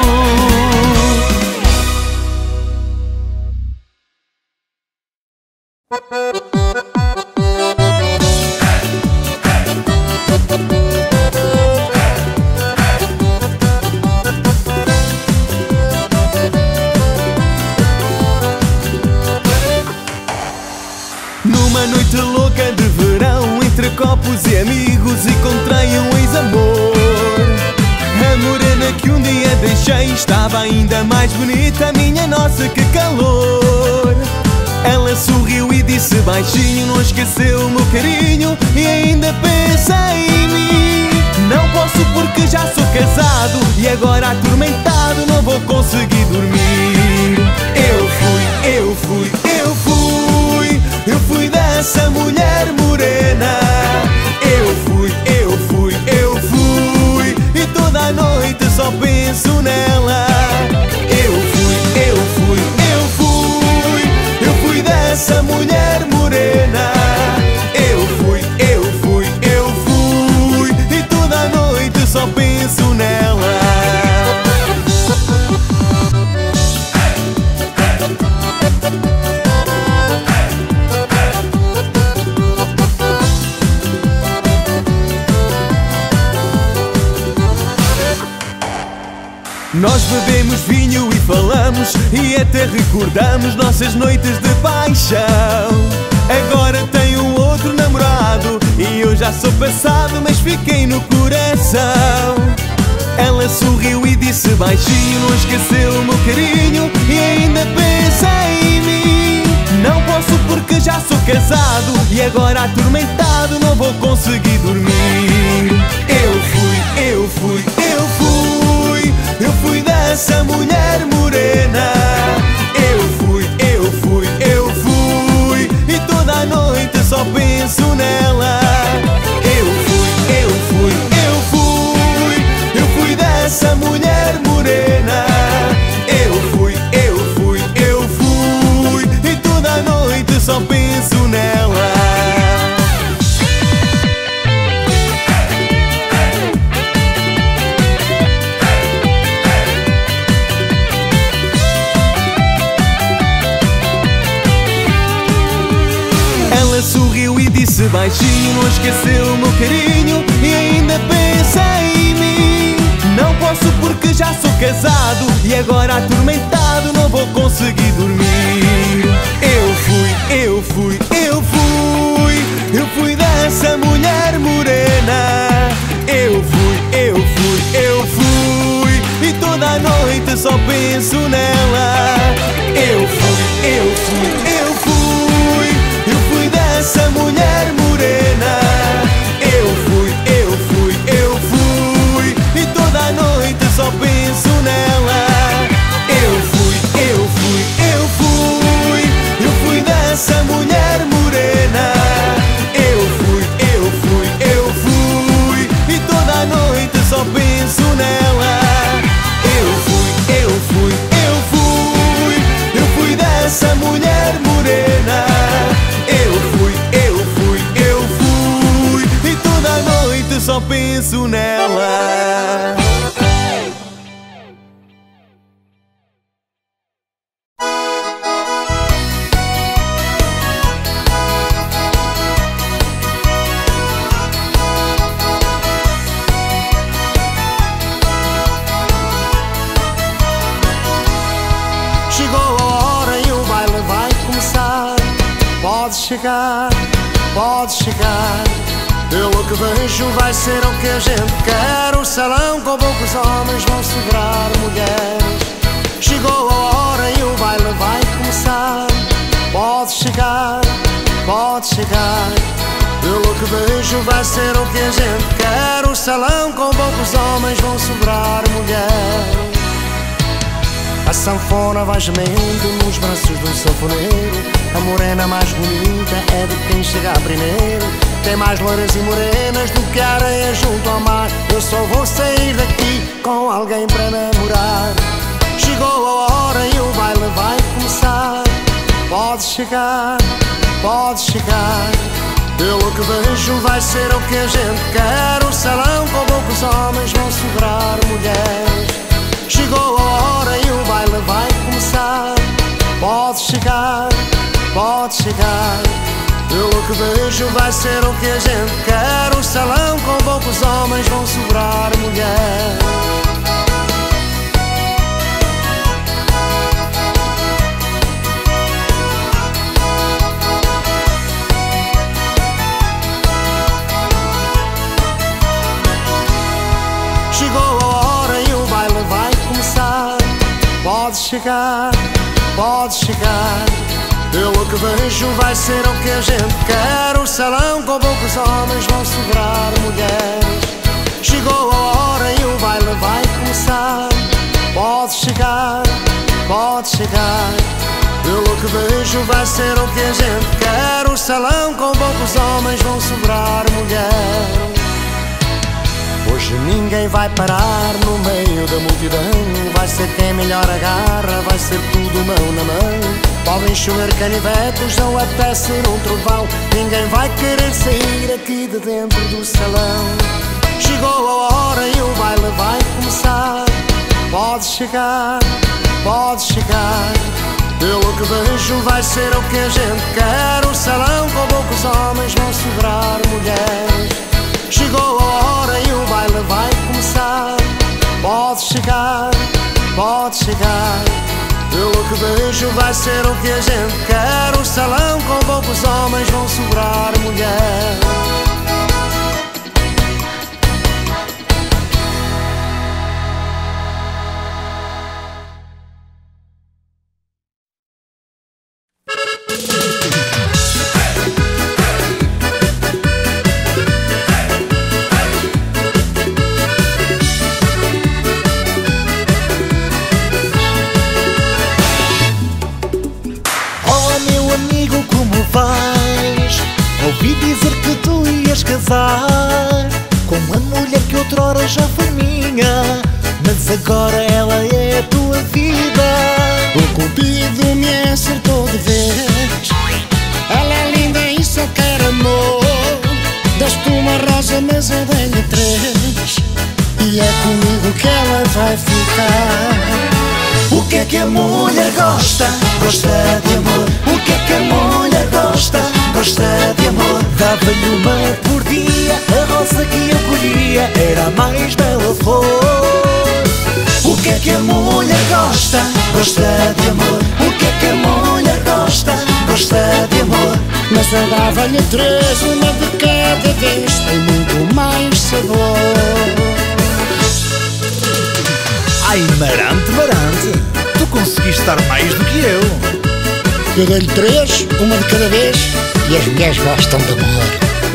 Numa noite louca de verão, entre copos e amigos, encontrei um ex-amor. A morena que um dia deixei estava ainda mais bonita, minha nossa, que calor. Ela sorriu e disse baixinho, não esqueceu o meu carinho e ainda pensa em mim. Não posso porque já sou casado e agora atormentado não vou conseguir dormir. Eu fui dessa mulher morena. Eu fui e toda a noite só penso nela. Eu fui dessa mulher morena. Eu fui e toda a noite só penso nela. Nós bebemos vinho e falamos e até recordamos nossas noites de paixão. Agora tenho outro namorado e eu já sou passado, mas fiquei no coração. Ela sorriu e disse baixinho, não esqueceu o meu carinho e ainda pensa em mim. Não posso porque já sou casado e agora atormentado não vou conseguir dormir. Eu fui dessa mulher morena. Eu fui e toda a noite só penso nela. Eu fui dessa mulher morena. Eu fui e toda a noite só penso nela. Ela sorriu e disse baixinho, não esqueceu o meu carinho e ainda pensa em mim. Não posso porque já sou casado e agora atormentado não vou conseguir dormir. Eu fui dessa mulher morena. Eu fui e toda a noite só penso nela. Eu fui dessa mulher morena. Eu fui e toda a noite só penso nela. Eu fui dessa mulher morena. Eu fui e toda a noite só penso nela. só penso nela. Chegou a hora e o baile vai começar. Pode chegar, pode chegar. Pelo que vejo vai ser o que a gente quer. O salão com poucos homens vão segurar mulheres. Chegou a hora e o baile vai começar. Pode chegar, pode chegar. Pelo que vejo vai ser o que a gente quer. O salão com poucos homens vão segurar mulheres. A sanfona vai gemendo nos braços do sanfoneiro. A morena mais bonita é de quem chega primeiro. Tem mais loiras e morenas do que a areia junto ao mar. Eu só vou sair daqui com alguém para namorar. Chegou a hora e o baile vai começar. Pode chegar, pode chegar. Pelo que vejo vai ser o que a gente quer. O salão com poucos homens vão segurar mulheres. Chegou a hora e o baile vai começar. Pode chegar, pode chegar. Pelo que vejo vai ser o que a gente quer. O salão com poucos homens vão segurar mulher. Chegou a hora e o baile vai começar. Pode chegar, pode chegar. Pelo que vejo vai ser o que a gente quer. O salão com poucos homens vão segurar mulheres. Chegou a hora e o baile vai começar. Pode chegar, pode chegar. Pelo que vejo vai ser o que a gente quer. O salão com poucos homens vão segurar mulheres. Hoje ninguém vai parar no meio da multidão. Vai ser quem melhor agarra, vai ser tudo mão na mão. Podem chover canivetes ou até ser um trovão. Ninguém vai querer sair aqui de dentro do salão. Chegou a hora e o baile vai começar. Pode chegar, pode chegar. Pelo que vejo vai ser o que a gente quer. O salão com poucos homens vão segurar mulheres. Chegou a hora e o baile vai começar. Pode chegar, pode chegar. Pelo que vejo vai ser o que a gente quer. O salão com poucos homens vão segurar mulher. Ouvi dizer que tu ias casar com uma mulher que outrora já foi minha, mas agora ela é a tua vida. O cupido me acertou de vez. Ela é linda e só quer amor. Deste uma rosa mas eu dei-lhe 3. E é comigo que ela vai ficar. O que é que a mulher gosta? Gosta de amor. O que é que a mulher gosta? Gosta de amor. Dava-lhe uma por dia. A rosa que eu colhia era a mais bela flor. O que é que a mulher gosta? Gosta de amor. O que é que a mulher gosta? Gosta de amor. Mas eu dava-lhe 3, uma de cada vez. Tem muito mais sabor. Ai, Marante, Marante, tu conseguiste dar mais do que eu. Eu dei-lhe 3, uma de cada vez. E as mulheres gostam de amor.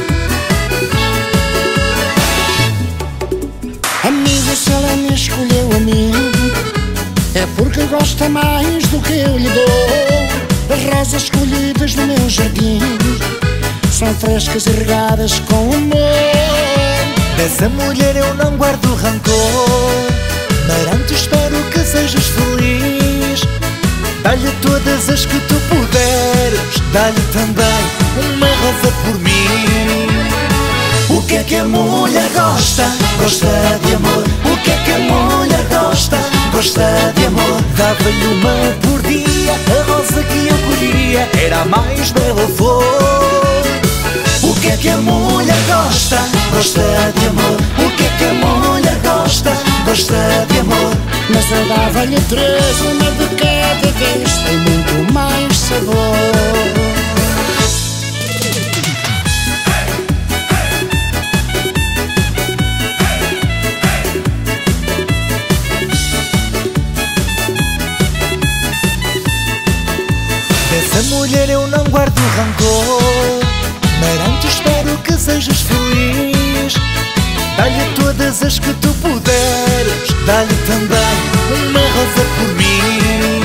Amigo, se ela me escolheu a mim, é porque gosta mais do que eu lhe dou. As rosas escolhidas no meu jardim são frescas e regadas com amor. Dessa mulher eu não guardo rancor. Marante, espero que sejas feliz. Dá-lhe todas as que tu puderes. Dá-lhe também uma rosa por mim. O que é que a mulher gosta? gosta? Gosta de amor. O que é que a mulher gosta? Gosta de amor. Dava-lhe uma por dia, a rosa que eu colhia era a mais bela flor. O que é que a mulher gosta? Gosta de amor. O que é que a mulher gosta? Gosta de amor. Mas eu dava-lhe três, uma de cada vez, tem muito mais sabor. Dessa mulher eu não guardo rancor, Marante, espero que sejas feliz. Dá-lhe todas as que tu puderes, dá-lhe também uma rosa por mim.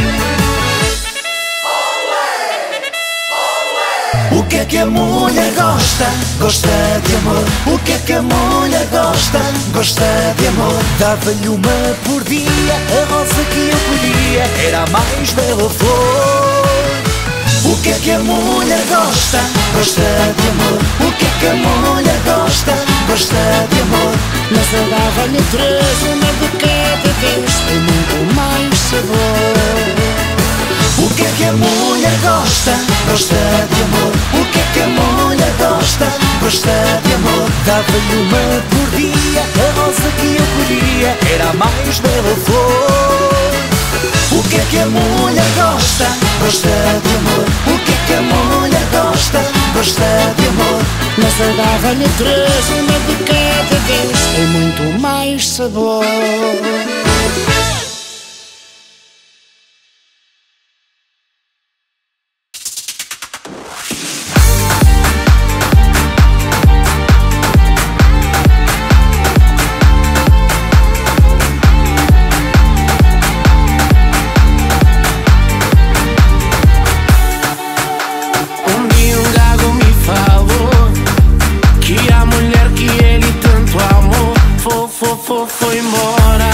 O que é que a mulher gosta? Gosta de amor. O que é que a mulher gosta? Gosta de amor. Dava-lhe uma por dia, a rosa que eu colhia era a mais bela flor. O que é que a mulher gosta? Gosta de amor. O que é que a mulher gosta? Gosta de amor. Mas eu dava-lhe três, uma de cada vez, tem muito mais sabor. O que é que a mulher gosta? Gosta de amor. O que é que a mulher gosta? Gosta de amor. Dava-lhe uma por dia, a rosa que eu colhia era a mais bela flor. O que é que a mulher gosta? Gosta de amor. O que é que a mulher gosta? Gosta de amor. Mas eu dava-lhe três, uma de cada vez, tem muito mais sabor. Foi embora.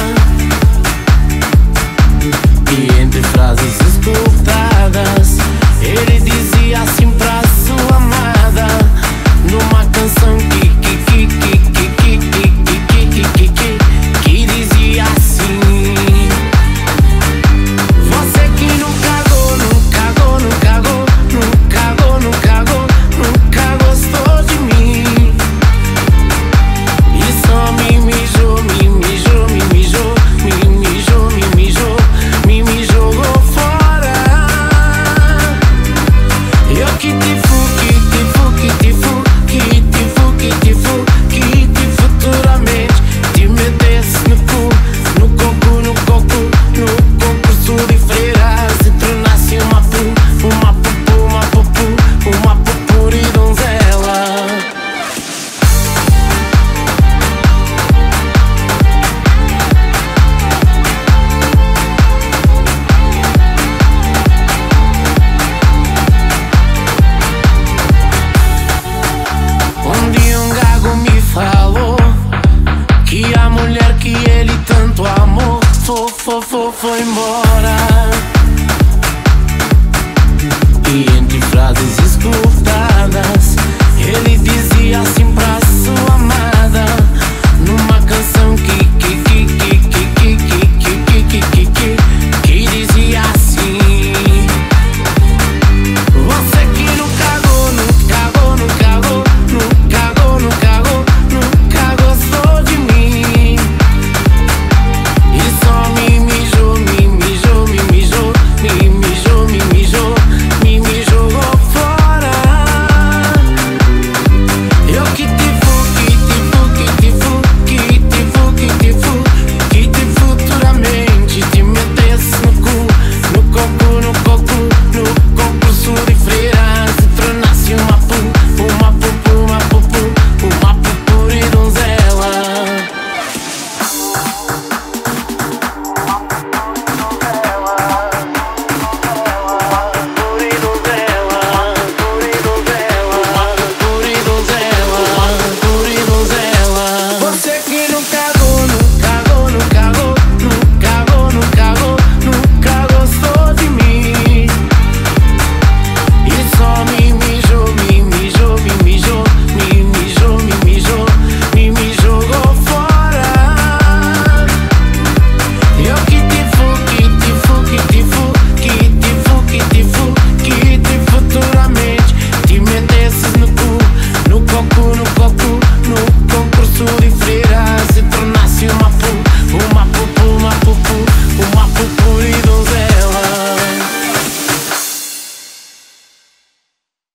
E entre frases escutadas, ele dizia assim pra sua amada, numa canção que dizia assim: você que nunca gostou de mim, e só me mijou, me jogou fora. Eu que te futuramente te metesse no coco, no concurso de freiras e tornasse uma pupu e donzela. Um dia um gago me falou que a mulher que ele tanto amou foi embora.